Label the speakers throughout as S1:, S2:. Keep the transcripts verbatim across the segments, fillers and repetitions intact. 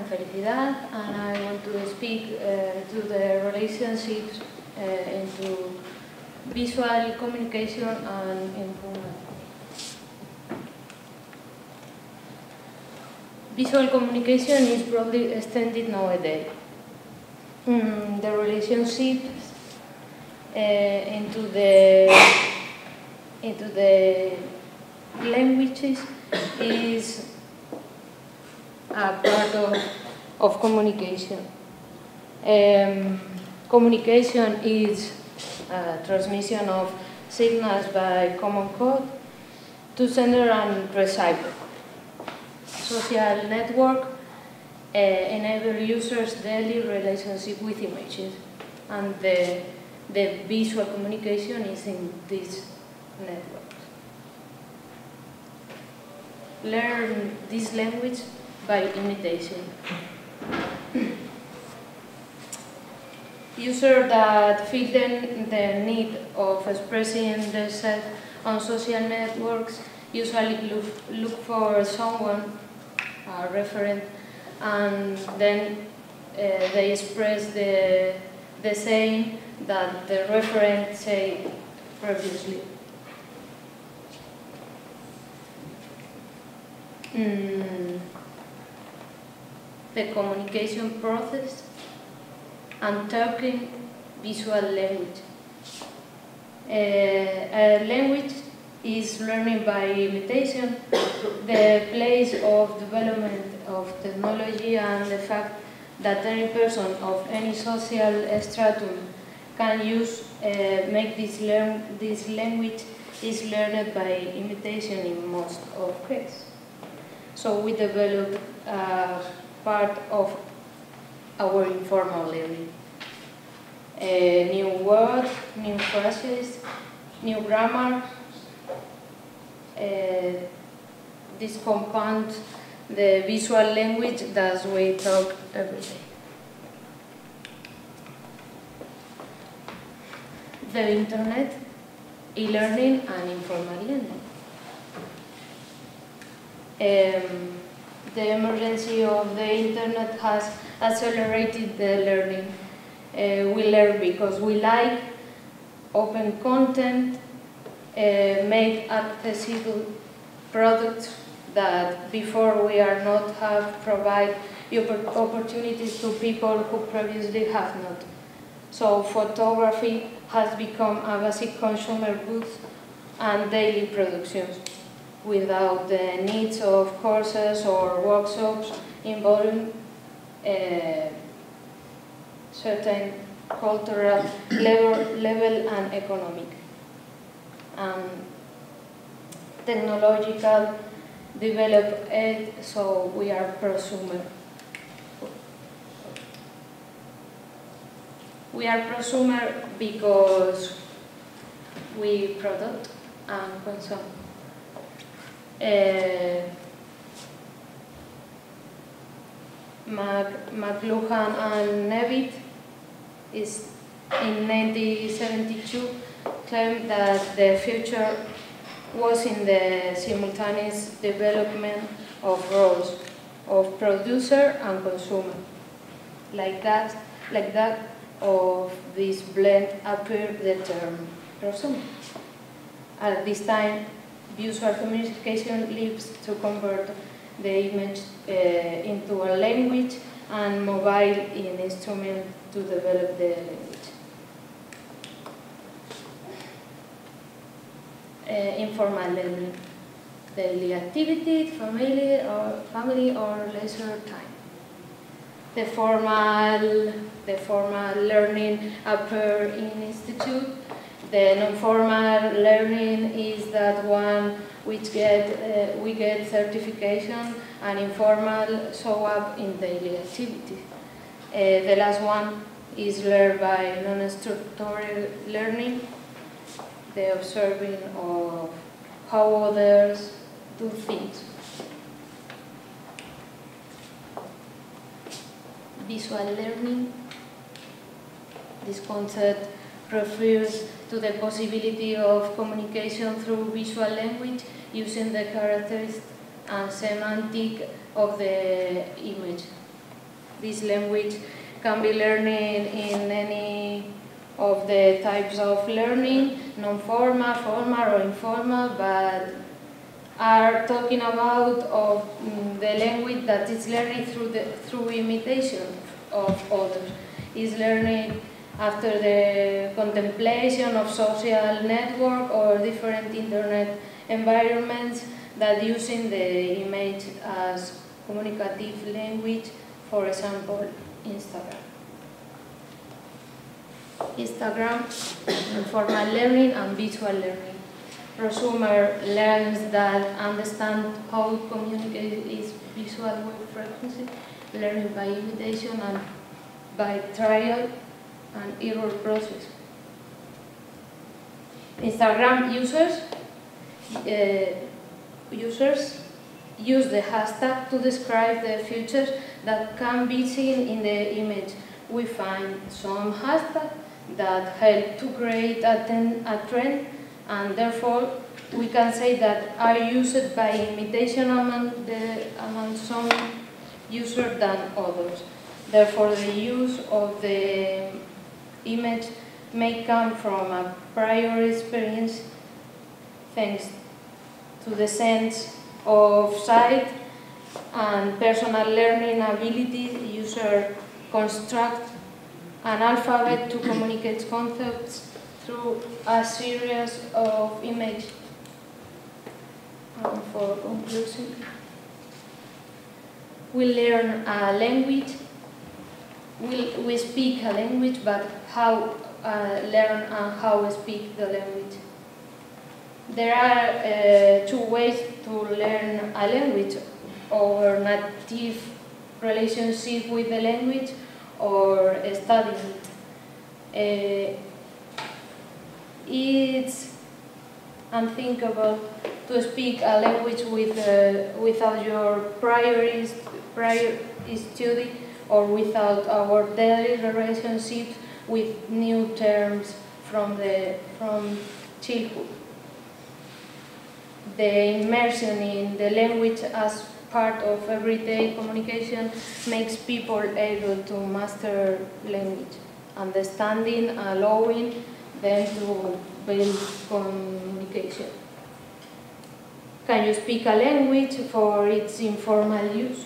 S1: Felicidad, and I want to speak uh, to the relationships uh, into visual communication and informal. Visual communication is broadly extended nowadays. Mm, the relationships uh, into the into the languages is a part of, of communication. Um, communication is a transmission of signals by common code to sender and receiver. Social network uh, enable users daily relationship with images, and the, the visual communication is in this network. Learn this language by imitation. Users that feel the, the need of expressing themselves on social networks usually look, look for someone, a referent, and then uh, they express the, the same that the referent said previously. Mm. The communication process and talking visual language. Uh, a language is learning by imitation, the place of development of technology and the fact that any person of any social stratum can use, uh, make this, learn, this language is learned by imitation in most of cases. So we develop uh, part of our informal learning. Uh, new words, new phrases, new grammar. Uh, this compounds the visual language that we talk every day. The internet, e-learning and informal learning. Um, the emergency of the internet has accelerated the learning. Uh, we learn because we like open content, uh, make accessible products that before we are not have provide opportunities to people who previously have not. So photography has become a basic consumer good and daily productions, without the needs of courses or workshops involving uh, certain cultural level, level and economic. Um, technological development, so we are prosumer. We are prosumer because we product and consume. Uh, Mac, McLuhan and Nevitt is in nineteen seventy-two claimed that the future was in the simultaneous development of roles of producer and consumer. Like that, like that of this blend appeared the term prosumer. At this time, visual communication lives to convert the image uh, into a language and mobile in instrument to develop the language. Uh, informal learning, daily activity, family or family or leisure time. The formal, the formal learning appear in institute. The non-formal learning is that one which get uh, we get certification, and informal show up in daily activity. Uh, the last one is learned by non-structured learning, the observing of how others do things. Visual learning. This concept refers to the possibility of communication through visual language using the characteristics and semantic of the image. This language can be learned in any of the types of learning, non-formal, formal or informal, but are talking about of mm, the language that is learning through, the, through imitation of others. Is learning after the contemplation of social network or different internet environments that using the image as communicative language, for example, Instagram. Instagram, informal learning and visual learning. Prosumer learns that understand how to communicate is visual wave frequency, learning by imitation and by trial and error process. Instagram users uh, users use the hashtag to describe the features that can be seen in the image. We find some hashtags that help to create a, ten, a trend, and therefore we can say that are used by imitation among, the, among some users than others. Therefore, the use of the image may come from a prior experience thanks to the sense of sight and personal learning ability. User construct an alphabet to communicate concepts through a series of images. And for conclusion, we learn a language, we, we speak a language, but how uh, learn and how speak the language. There are uh, two ways to learn a language, or native relationship with the language, or studying it. Uh, it's unthinkable to speak a language with, uh, without your prior, prior study or without our daily relationships with new terms from, the, from childhood. The immersion in the language as part of everyday communication makes people able to master language, understanding, allowing them to build communication. Can you speak a language for its informal use?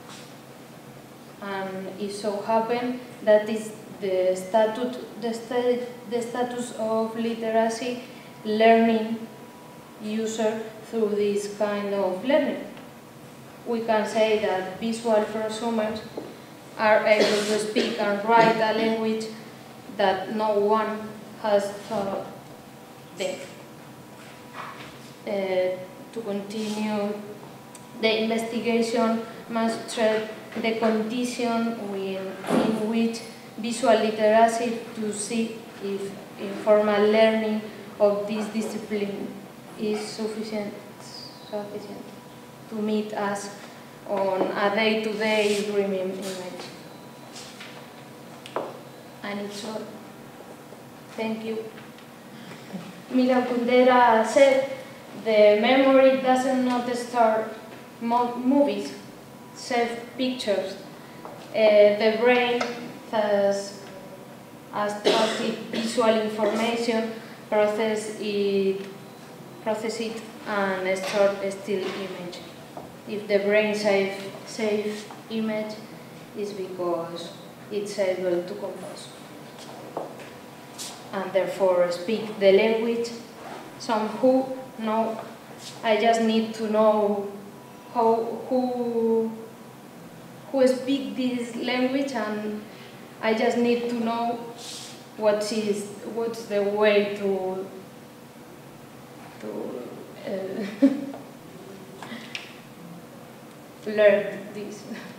S1: And it so happens that is the, statute, the, sta the status of literacy learning user through this kind of learning. We can say that visual prosumers are able to speak and write a language that no one has taught them. Uh, to continue the investigation must treat the condition in, in which visual literacy to see if informal learning of this discipline is sufficient, sufficient to meet us on a day-to-day dreaming image. And it's all. Thank you. Mira Kundera said, the memory does not start movies, save pictures. Uh, the brain has started visual information, process it, process it and store a still image. If the brain saves save image, it's because it's able to compose and therefore speak the language. Some who know, I just need to know how who who speak this language, and I just need to know what is what's the way to to uh, learn this.